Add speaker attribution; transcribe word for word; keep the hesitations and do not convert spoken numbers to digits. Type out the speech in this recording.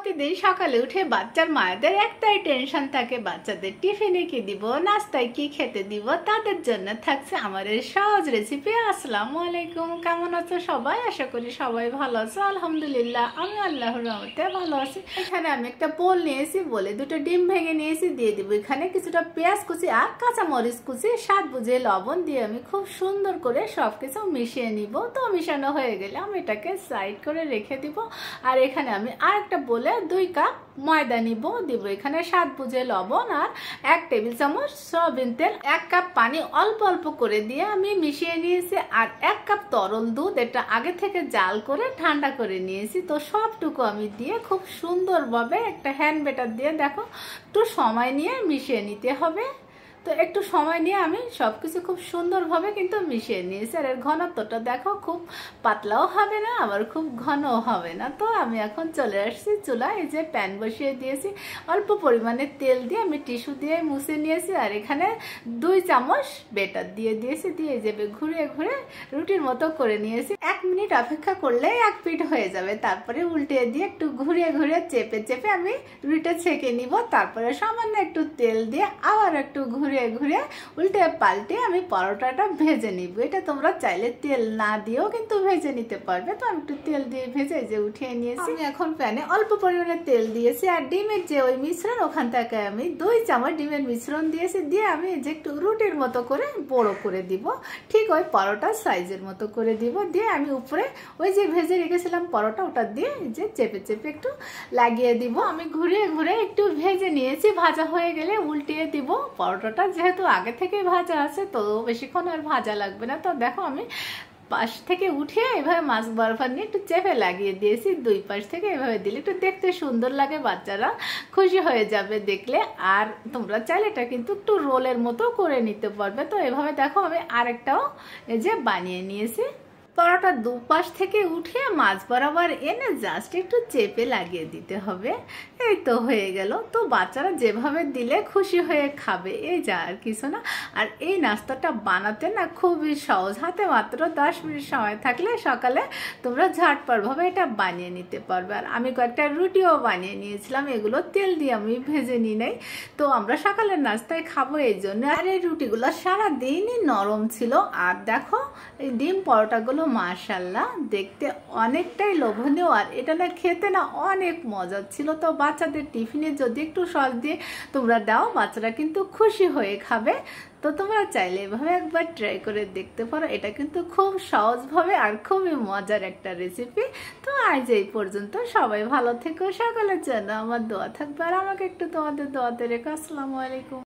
Speaker 1: প্রতিদিন সকালে উঠে বাচ্চার মায়েদের একটাই টেনশন থাকে, বাচ্চাদের টিফিনে কি দিব, নাস্তায় কি খেতে দিব। তাদের জন্য থাকছে আমার এই সহজ রেসিপি। আসসালামু আলাইকুম, কেমন আছো সবাই? আশা করি সবাই ভালো আছো। আলহামদুলিল্লাহ আমি আল্লাহর রহমতে ভালো আছি। এখানে আমি একটা বোল নিয়েছি, বলে দুটো ডিম ভেঙে নিয়েছি, দিয়ে দিব এখানে কিছুটা পেঁয়াজ কুচি আর কাঁচা মরিচ কুচি, স্বাদ বুঝে লবণ দিয়ে আমি খুব সুন্দর করে সবকিছু মিশিয়ে নিব। তো মিশানো হয়ে গেলে আমি এটাকে সাইড করে রেখে দিব। আর এখানে আমি আর একটা বলে দুই কাপ ময়দা নিব, দিব এখানে স্বাদ বুঝে লবণ আর এক টেবিল চামচ সয়াবিন তেল, এক কাপ পানি অল্প অল্প করে দিয়ে আমি মিশিয়ে নিয়েছি। আর এক কাপ তরল দুধ, এটা আগে থেকে জাল করে ঠান্ডা করে নিয়েছি। তো সবটুকু আমি দিয়ে খুব সুন্দরভাবে একটা হ্যান্ড ব্যাটার দিয়ে দেখো একটু সময় নিয়ে মিশিয়ে নিতে হবে। তো একটু সময় নিয়ে আমি সবকিছু খুব সুন্দরভাবে কিন্তু মিশিয়ে নিয়েছি। আর এর ঘনত্বটা দেখো, খুব পাতলাও হবে না আবার খুব ঘনও হবে না। তো আমি এখন চলে আসছি চুলায়, এই যে প্যান বসিয়ে দিয়েছি, অল্প পরিমাণে তেল দিয়ে আমি টিস্যু দিয়ে মুছে নিয়েছি। আর এখানে দুই চামচ বেটার দিয়ে দিয়েছি, দিয়ে যাবে ঘুরে ঘুরে রুটির মতো করে নিয়েছি। এক মিনিট অপেক্ষা করলে এক পিঠ হয়ে যাবে। তারপরে উল্টে দিয়ে একটু ঘুরিয়ে ঘুরিয়ে চেপে চেপে আমি রুটিটা ছেঁকে নিব। তারপরে সামান্য একটু তেল দিয়ে আবার একটু ঘুরে ঘুরে উল্টে পাল্টে আমি পরোটাটা ভেজে নিব। এটা তোমরা চাইলে তেল না দিয়েও কিন্তু ভেজে নিতে পারবে। তো আমি একটু তেল দিয়ে ভেজে যে উঠিয়ে নিয়েছি। আমি এখন প্যানে অল্প পরিমাণে তেল দিয়েছি, আর ডিমের যে ওই মিশ্রণ ওখান থেকে আমি দুই চামচ ডিমের মিশ্রণ দিয়েছি, দিয়ে আমি যে একটু রুটির মতো করে বড় করে দিব, ঠিক ওই পরোটার সাইজের মতো করে দিব। দিয়ে আমি উপরে ওই যে ভেজে রেখেছিলাম পরোটা, ওটা দিয়ে যে চেপে চেপে একটু লাগিয়ে দিব। আমি ঘুরিয়ে ঘুরে একটু ভেজে নিয়েছি। ভাজা হয়ে গেলে উল্টিয়ে দিব। পরোটাটা যেহেতু আগে থেকে ভাজা আছে তো বেশিক্ষণ আর ভাজা লাগবে না। তো দেখো আমি পাশ থেকে উঠিয়ে এভাবে মাছ বরফার নিয়ে একটু চেপে লাগিয়ে দিয়েছি। দুই পাশ থেকে এভাবে দিলে একটু দেখতে সুন্দর লাগে, বাচ্চারা খুশি হয়ে যাবে দেখলে। আর তোমরা চাইলে এটা কিন্তু একটু রোলের মতো করে নিতে পারবে। তো এভাবে দেখো আমি আরেকটাও এই যে বানিয়ে নিয়েছি। পরোটা দুপাশ থেকে উঠিয়ে মাছ বরাবর এনে জাস্ট একটু চেপে লাগিয়ে দিতে হবে। এই তো হয়ে গেল। তো বাচ্চারা যেভাবে দিলে খুশি হয়ে খাবে, এই যা আর কিছু না। আর এই নাস্তাটা বানাতে না খুবই সহজ, হাতে মাত্র দশ মিনিট সময় থাকলে সকালে তোমরা ঝটপটভাবে এটা বানিয়ে নিতে পারবে। আর আমি কয়েকটা রুটিও বানিয়ে নিয়েছিলাম, এগুলো তেল দিয়ে আমি ভেজে নিই নাই। তো আমরা সকালের নাস্তায় খাবো এই জন্য। আর এই রুটিগুলো সারাদিনই নরম ছিল। আর দেখো এই ডিম পরোটাগুলো মাশাআল্লাহ দেখতে অনেকটাই লোভনীয়, আর এটা না খেতে না অনেক মজা ছিল। তো বাচ্চাদের টিফিনে যদি একটু সস দিয়ে তোমরা দাও, বাচ্চারা কিন্তু খুশি হয়ে খাবে। তো তোমরা চাইলে এভাবে একবার ট্রাই করে দেখতে পারো। এটা কিন্তু খুব সহজভাবে আর খুবই মজার একটা রেসিপি। তো আজ এই পর্যন্ত, সবাই ভালো থেকো, সকালের জন্য আমার দোয়া থাকবে, আর আমাকে একটু তোমাদের দোয়াতে রেখো। আসসালামু আলাইকুম।